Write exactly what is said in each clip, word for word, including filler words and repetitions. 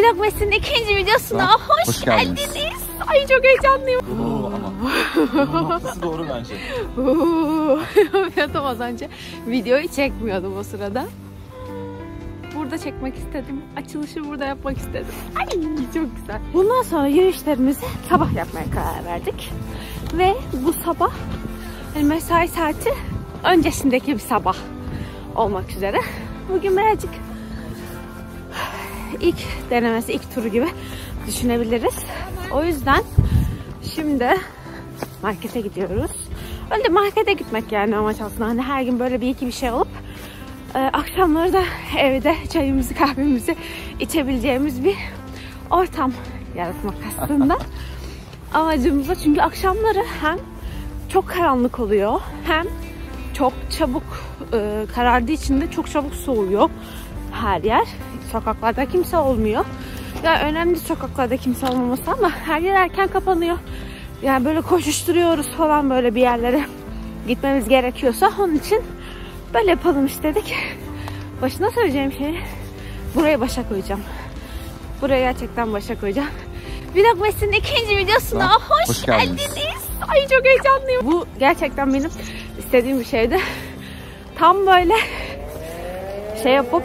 Vlogmas'ın ikinci videosuna ha, hoş, hoş geldiniz. geldiniz. Ay çok heyecanlıyım. Oo, ama noktası doğru bence. Yapıyordum az önce. Videoyu çekmiyordum o sırada. Burada çekmek istedim. Açılışı burada yapmak istedim. Ay çok güzel. Bundan sonra yürüyüşlerimizi sabah yapmaya karar verdik. Ve bu sabah yani mesai saati öncesindeki bir sabah olmak üzere. Bugün birazcık ilk denemesi, ilk turu gibi düşünebiliriz. O yüzden şimdi markete gidiyoruz. Öyle markete gitmek yani amaç aslında. Hani her gün böyle bir iki bir şey alıp e, akşamları da evde çayımızı kahvemizi içebileceğimiz bir ortam yaratmak aslında. Amacımız da, çünkü akşamları hem çok karanlık oluyor hem çok çabuk e, karardığı için de çok çabuk soğuyor her yer. Sokaklarda kimse olmuyor. Ya önemli sokaklarda kimse olmaması ama her yer erken kapanıyor. Yani böyle koşuşturuyoruz falan, böyle bir yerlere gitmemiz gerekiyorsa onun için böyle yapalım istedik. Başına söyleyeceğim şeyi buraya başa koyacağım. Buraya gerçekten başa koyacağım. Vlogmas'ın ikinci videosuna ha, hoş, hoş geldiniz. geldiniz. Ay çok heyecanlıyım. Bu gerçekten benim istediğim bir şeydi. Tam böyle şey yapıp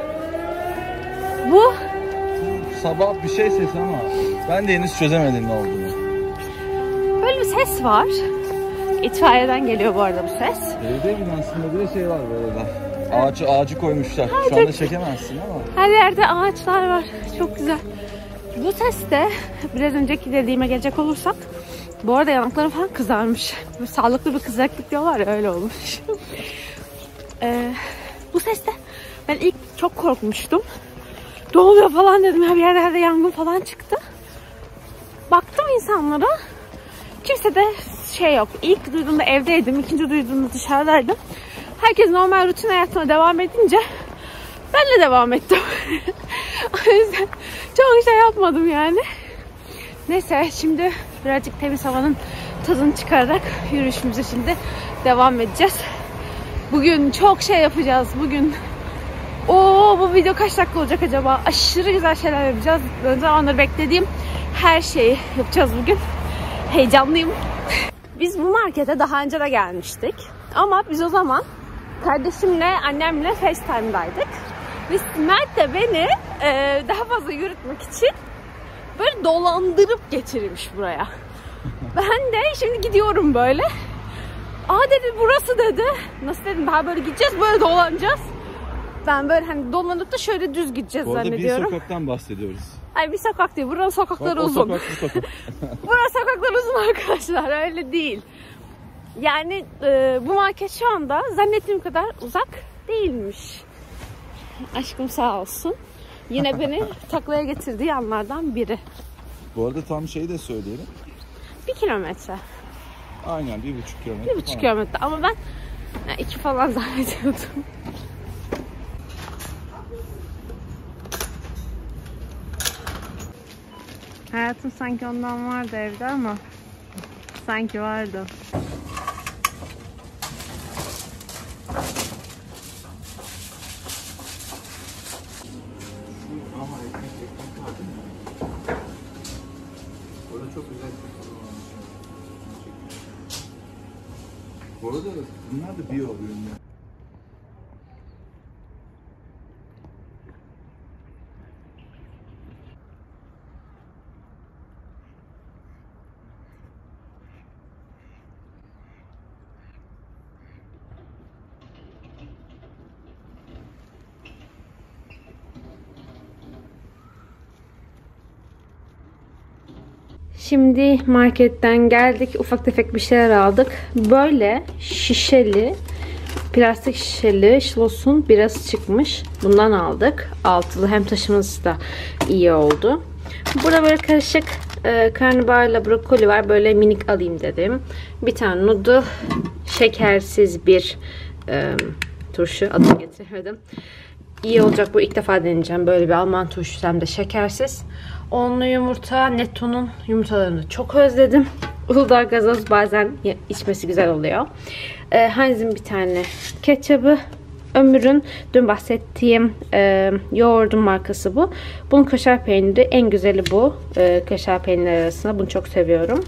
bu sabah bir şey sesi ama ben de henüz çözemedim ne olduğunu. Böyle bir ses var. İtfaiyeden geliyor bu arada bu ses. Belediye binasında bir de şey var böyle. Ağacı, ağacı koymuşlar. Ha, Şu anda çekemezsin ama. Her yerde ağaçlar var. Çok güzel. Bu ses de biraz önceki dediğime gelecek olursak, bu arada yanaklarım falan kızarmış. Böyle sağlıklı bir kızarıklık diyorlar ya, öyle olmuş. ee, bu ses de ben ilk çok korkmuştum. Ne oluyor falan dedim ya, bir yerlerde yangın falan çıktı. Baktım insanlara, kimse de şey yok. İlk duyduğumda evdeydim, ikinci duyduğumda dışarıdaydım. Herkes normal rutin hayatına devam edince ben de devam ettim. O yüzden çok şey yapmadım yani. Neyse, şimdi birazcık temiz havanın tadını çıkararak yürüyüşümüze şimdi devam edeceğiz. Bugün çok şey yapacağız. Bugün Oo, bu video kaç dakika olacak acaba? Aşırı güzel şeyler yapacağız. Ne zamandır beklediğim her şeyi yapacağız bugün. Heyecanlıyım. Biz bu markete daha önce de gelmiştik. Ama biz o zaman kardeşimle, annemle FaceTime'daydık. Ve Mert de beni e, daha fazla yürütmek için böyle dolandırıp getirmiş buraya. Ben de şimdi gidiyorum böyle. Aa dedi, burası dedi. Nasıl dedim, daha böyle gideceğiz, böyle dolanacağız. Ben böyle hani dolanıp da şöyle düz gideceğiz bu zannediyorum. Bir sokaktan bahsediyoruz. Hayır, bir sokak değil. Buranın sokakları Bak, uzun. Sokak, sokak. Buranın sokakları uzun arkadaşlar. Öyle değil. Yani e, bu market şu anda zannettiğim kadar uzak değilmiş. Aşkım sağ olsun. Yine beni taklaya getirdiği anlardan biri. Bu arada tam şeyi de söyleyelim. Bir kilometre. Aynen bir buçuk kilometre. Bir buçuk kilometre. Ama ben yani iki falan zannediyordum. Hayatım sanki ondan vardı evde ama sanki vardı. Ama ekmek ekmek vardı mı? Orada çok güzel bir konu varmış. Bu arada bunlar da biyo ürünler. Şimdi marketten geldik. Ufak tefek bir şeyler aldık. Böyle şişeli, plastik şişeli Schloss'un birası çıkmış. Bundan aldık. Altılı, hem taşıması da iyi oldu. Burada böyle karışık e, karnabaharla brokoli var. Böyle minik alayım dedim. Bir tane noodle, şekersiz bir e, turşu. Adını getiremedim. İyi olacak bu. İlk defa deneyeceğim. Böyle bir Alman turşusu, hem de şekersiz. Onlu yumurta. Netto'nun yumurtalarını çok özledim. Uludağ gazoz bazen içmesi güzel oluyor. Ee, Heinz'in bir tane ketçabı. Ömür'ün dün bahsettiğim e, yoğurdun markası bu. Bunun kaşar peyniri en güzeli bu. E, kaşar peyniri arasında. Bunu çok seviyorum.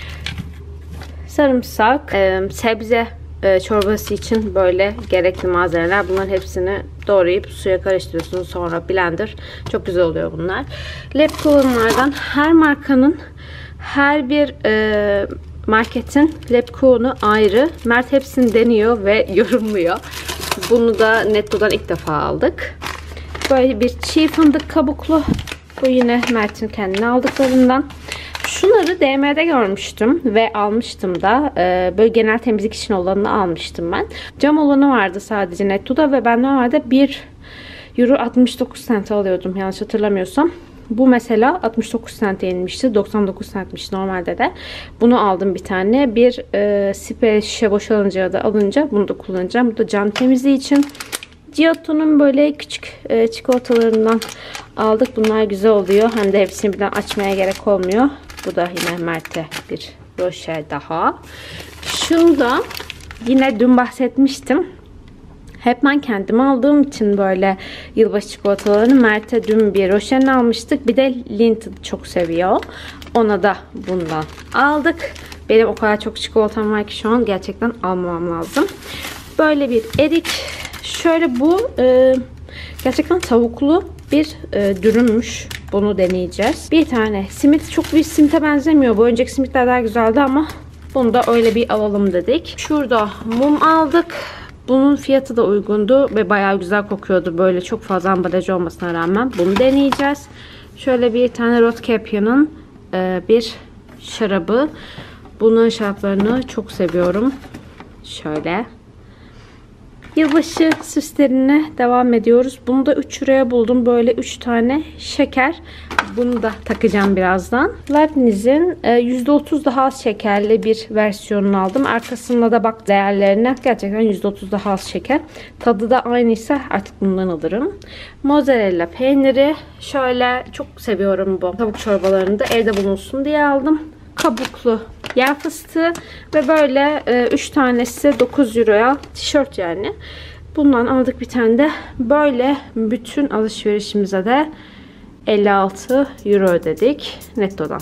Sarımsak, e, sebze e, çorbası için böyle gerekli malzemeler. Bunların hepsini doğrayıp suya karıştırıyorsunuz. Sonra blender. Çok güzel oluyor bunlar. Lebkuchen'lardan her markanın, her bir e, marketin Lebkuchen'u ayrı. Mert hepsini deniyor ve yorumluyor. Bunu da Netto'dan ilk defa aldık. Böyle bir çiğ fındık kabuklu. Bu yine Mert'in kendine aldıklarından. Şunları D M'de görmüştüm ve almıştım da. Ee, böyle genel temizlik için olanını almıştım ben. Cam olanı vardı sadece Netto'da ve ben normalde bir euro altmış dokuz sent alıyordum yanlış hatırlamıyorsam. Bu mesela altmış dokuz sente inmişti. doksan dokuz centmiş normalde de. Bunu aldım bir tane. Bir e, sprey şişe boşalınca da alınca bunu da kullanacağım. Bu da cam temizliği için. Giotto'nun böyle küçük e, çikolatalarından aldık. Bunlar güzel oluyor. Hem de hepsini birden açmaya gerek olmuyor. Bu da yine Mert'e bir Rocher daha. Şunu da yine dün bahsetmiştim. Hep ben kendime aldığım için böyle yılbaşı çikolatalarını Mert'e dün bir Rocher'ini almıştık. Bir de Lindt çok seviyor. Ona da bundan aldık. Benim o kadar çok çikolatam var ki şu an gerçekten almam lazım. Böyle bir erik. Şöyle bu e, gerçekten tavuklu bir e, dürümmüş. Bunu deneyeceğiz. Bir tane simit. Çok bir simite benzemiyor. Bu önceki simitler daha güzeldi ama bunu da öyle bir alalım dedik. Şurada mum aldık. Bunun fiyatı da uygundu ve bayağı güzel kokuyordu. Böyle çok fazla ambalaj olmasına rağmen bunu deneyeceğiz. Şöyle bir tane Rotkäppchen'ın e, bir şarabı. Bunun şaraplarını çok seviyorum. Şöyle. Yılbaşı süslerine devam ediyoruz. Bunu da üç euroya buldum. Böyle üç tane şeker. Bunu da takacağım birazdan. Leibniz'in yüzde otuz daha az şekerli bir versiyonunu aldım. Arkasında da bak değerlerine. Gerçekten yüzde otuz daha az şeker. Tadı da aynıysa artık bundan alırım. Mozzarella peyniri. Şöyle çok seviyorum bu tavuk çorbalarını da evde bulunsun diye aldım. Kabuklu yer fıstığı ve böyle üç tanesi dokuz euroya tişört yani. Bundan aldık bir tane de. Böyle bütün alışverişimize de elli altı euro ödedik Netto'dan.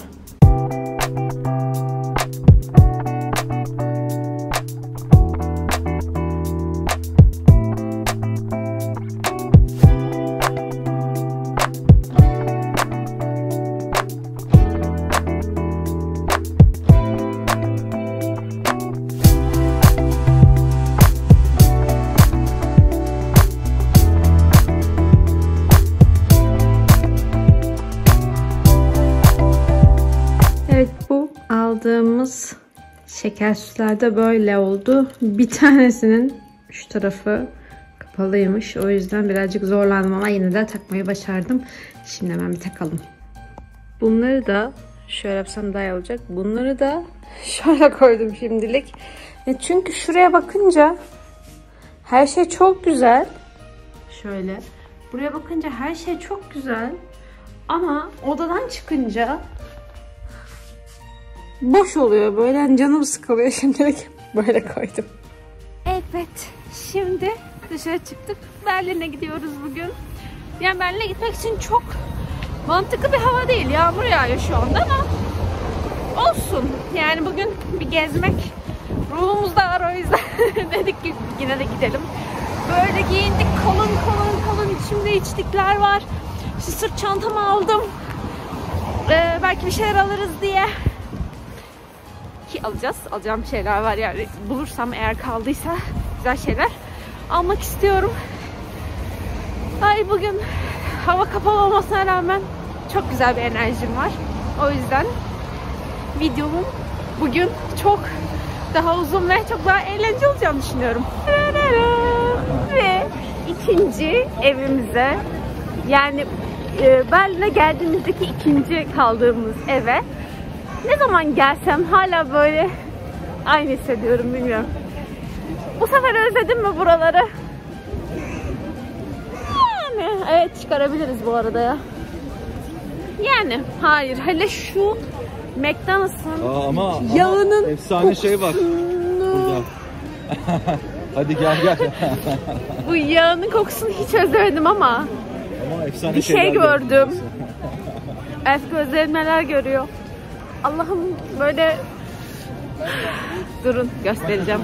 Aldığımız şeker süslerde böyle oldu. Bir tanesinin şu tarafı kapalıymış. O yüzden birazcık zorlandım ama yine de takmayı başardım. Şimdi hemen bir takalım. Bunları da şöyle yapsam daha iyi olacak. Bunları da şöyle koydum şimdilik. Çünkü şuraya bakınca her şey çok güzel. Şöyle. Buraya bakınca her şey çok güzel. Ama odadan çıkınca boş oluyor böyle. Yani canım sıkılıyor şimdilik. Böyle koydum. Evet. Şimdi dışarı çıktık. Berlin'e gidiyoruz bugün. Yani Berlin'e gitmek için çok mantıklı bir hava değil. Yağmur yağıyor şu anda ama olsun. Yani bugün bir gezmek ruhumuzda var o yüzden dedik ki yine de gidelim. Böyle giyindik. Kalın kalın kalın içimde içlikler var. İşte sırt çantamı aldım. Ee, belki bir şeyler alırız diye. Ki alacağız. Alacağım şeyler var yani. Bulursam eğer kaldıysa güzel şeyler almak istiyorum. Ay bugün hava kapalı olmasına rağmen çok güzel bir enerjim var. O yüzden videomun bugün çok daha uzun ve çok daha eğlenceli olacağını düşünüyorum. Ve ikinci evimize, yani Berlin'e geldiğimizdeki ikinci kaldığımız eve ne zaman gelsem hala böyle aynı hissediyorum, bilmiyorum. Bu sefer özledim mi buraları? Yani evet, çıkarabiliriz bu arada ya. Yani hayır, hele şu McDonald's'ın ama, yağının ama efsane şey var burada. Hadi gel gel. Bu yağının kokusunu hiç özlemedim ama. Ama efsane bir şey gördüm. Elf gözlerim neler görüyor. Allah'ım böyle... Durun göstereceğim.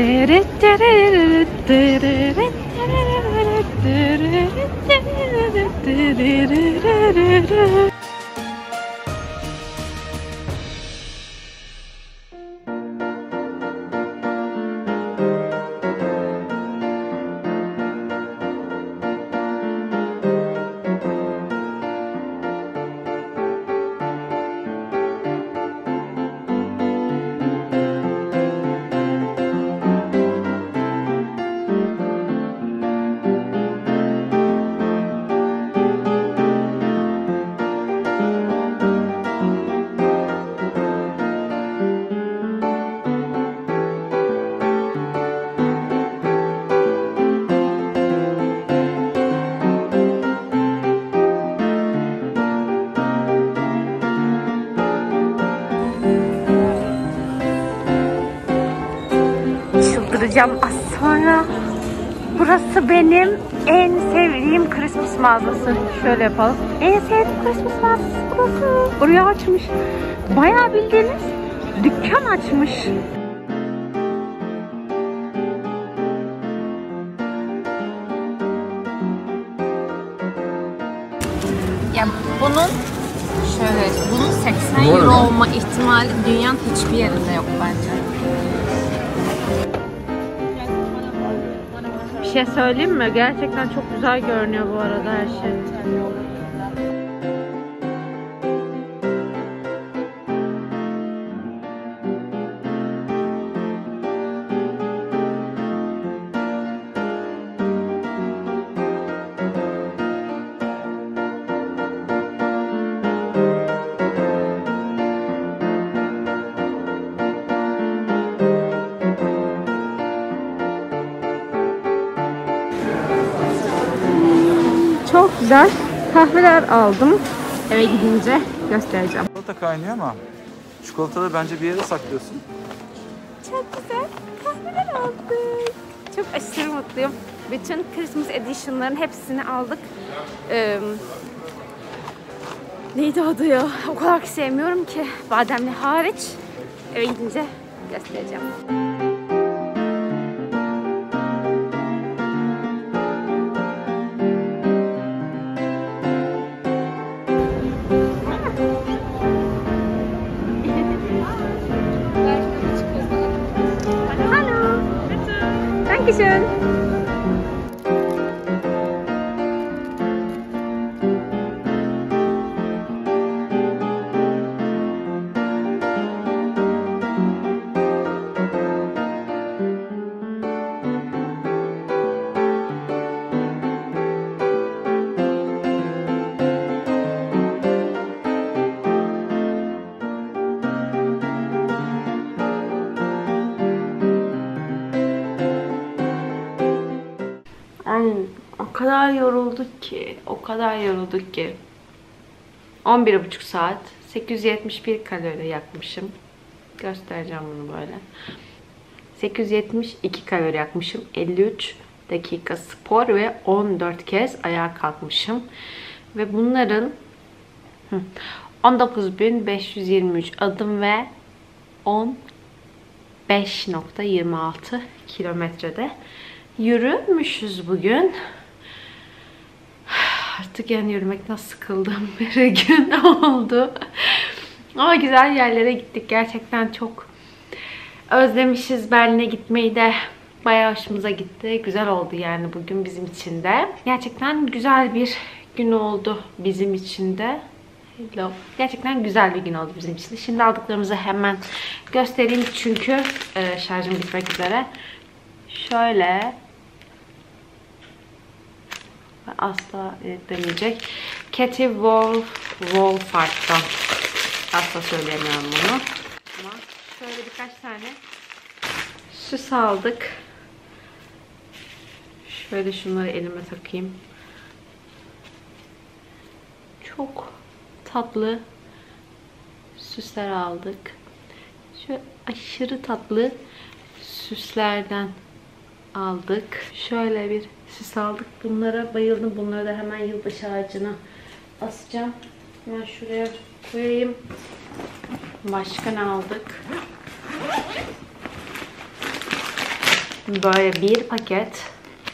Çıldıracağım az sonra. Burası benim en sevdiğim Christmas mağazası. Şöyle yapalım. En sevdiğim Christmas mağazası burası. Buraya açmış. Bayağı bildiğiniz dükkan açmış. Ya bunun şöyle, bunun seksen euro olma ihtimali dünyanın hiçbir yerinde yok bence. Bir şey söyleyeyim mi? Gerçekten çok güzel görünüyor bu arada her şey. Çok güzel kahveler aldım. Eve gidince göstereceğim. Çikolata kaynıyor ama çikolataları bence bir yere saklıyorsun. Çok güzel kahveler aldık. Çok aşırı mutluyum. Bütün Christmas Edition'ların hepsini aldık. Ee, neydi adı ya? O kadar ki sevmiyorum ki. Bademli hariç. Eve gidince göstereceğim. Dankeschön. O kadar yorulduk ki, o kadar yorulduk ki. on bir buçuk saat, sekiz yüz yetmiş bir kalori yakmışım. Göstereceğim bunu böyle. sekiz yüz yetmiş iki kalori yakmışım. elli üç dakika spor ve on dört kez ayağa kalkmışım. Ve bunların on dokuz bin beş yüz yirmi üç adım ve on beş nokta yirmi altı kilometrede yürümüşüz bugün. Artık yani yürümekten sıkıldığım bir gün oldu. Ama güzel yerlere gittik. Gerçekten çok özlemişiz Berlin'e gitmeyi de. Bayağı hoşumuza gitti. Güzel oldu yani bugün bizim için de. Gerçekten güzel bir gün oldu bizim için de. Hello. Gerçekten güzel bir gün oldu bizim için de. Şimdi aldıklarımızı hemen göstereyim çünkü e, şarjım bitmek üzere. Şöyle. Asla demeyecek. Katie Wolf Wolfart'tan. Asla söyleyemiyorum bunu. Ama şöyle birkaç tane süs aldık. Şöyle şunları elime takayım. Çok tatlı süsler aldık. Şu aşırı tatlı süslerden aldık. Şöyle bir süs aldık. Bunlara bayıldım. Bunları da hemen yılbaşı ağacına asacağım. Hemen şuraya koyayım. Başka ne aldık? Böyle bir paket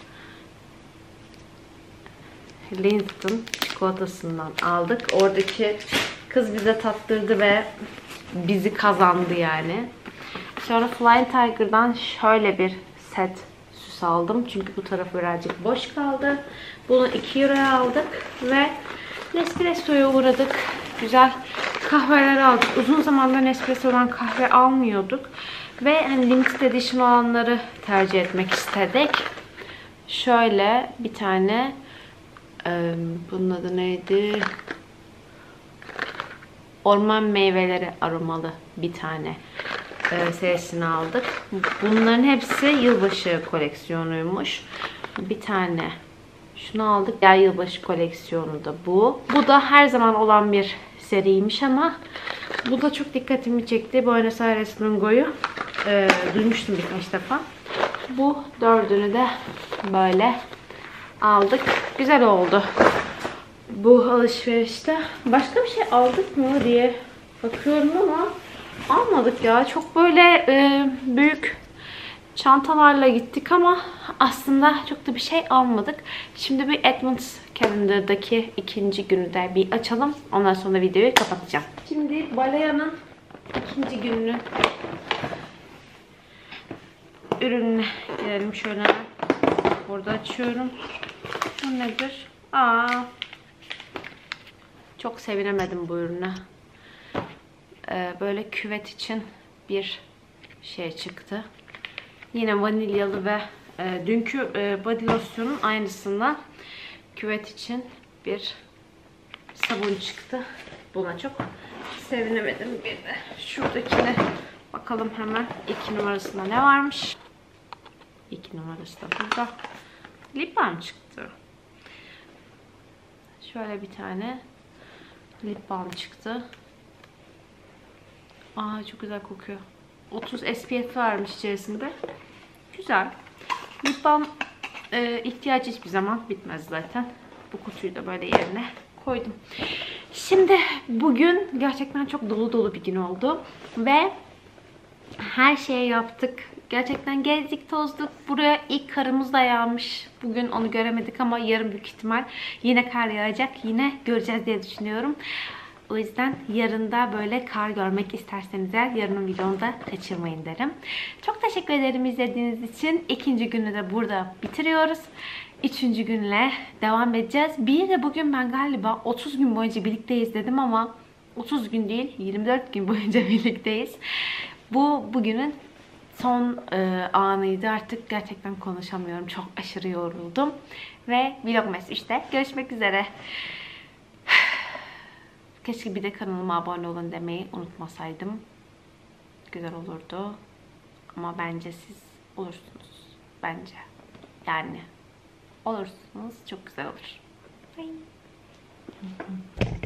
Lindt çikolatasından aldık. Oradaki kız bize tattırdı ve bizi kazandı yani. Sonra Flying Tiger'dan şöyle bir set süs aldım. Çünkü bu tarafı birazcık boş kaldı. Bunu iki euroya aldık ve Nespresso'ya uğradık. Güzel kahveler aldık. Uzun zamandır Nespresso'dan kahve almıyorduk. Ve hani limited edition olanları tercih etmek istedik. Şöyle bir tane e, bunun adı neydi? Orman meyveleri aromalı bir tane e, serisini aldık. Bunların hepsi yılbaşı koleksiyonuymuş. Bir tane şunu aldık. Diğer yılbaşı koleksiyonu da bu. Bu da her zaman olan bir seriymiş ama bu da çok dikkatimi çekti. Buenos Aires Lungo'yu e, duymuştum birkaç defa. Bu dördünü de böyle aldık. Güzel oldu bu alışverişte. Başka bir şey aldık mı diye bakıyorum ama almadık ya. Çok böyle e, büyük çantalarla gittik ama aslında çok da bir şey almadık. Şimdi bir Edmunds Calendar'daki ikinci günü de bir açalım. Ondan sonra videoyu kapatacağım. Şimdi Balea'nın ikinci gününün ürününe gelelim şöyle. Burada açıyorum. Bu nedir? Aa, çok sevinemedim bu ürüne. Ee, böyle küvet için bir şey çıktı. Yine vanilyalı ve e, dünkü e, body losyonun aynısından küvet için bir sabun çıktı. Buna çok sevinemedim. Bir de şuradakine bakalım hemen. İki numarasında ne varmış? İki numarası da burada. Lip balm çıktı. Şöyle bir tane lip balm çıktı. Aa, çok güzel kokuyor. otuz S P F varmış içerisinde. Güzel. Lip balm e, ihtiyaç hiçbir zaman bitmez zaten. Bu kutuyu da böyle yerine koydum. Şimdi bugün gerçekten çok dolu dolu bir gün oldu. Ve her şeyi yaptık. Gerçekten gezdik, tozduk. Buraya ilk karımız da yağmış. Bugün onu göremedik ama yarın büyük ihtimal yine kar yağacak. Yine göreceğiz diye düşünüyorum. O yüzden yarın da böyle kar görmek isterseniz eğer yarının videonu da kaçırmayın derim. Çok teşekkür ederim izlediğiniz için. İkinci günü de burada bitiriyoruz. Üçüncü günle devam edeceğiz. Bir de bugün ben galiba otuz gün boyunca birlikteyiz dedim ama otuz gün değil, yirmi dört gün boyunca birlikteyiz. Bu bugünün son e, anıydı. Artık gerçekten konuşamıyorum. Çok aşırı yoruldum. Ve Vlogmas üçte görüşmek üzere. Keşke bir de kanalıma abone olun demeyi unutmasaydım. Güzel olurdu. Ama bence siz olursunuz. Bence. Yani olursunuz. Çok güzel olur. Bye.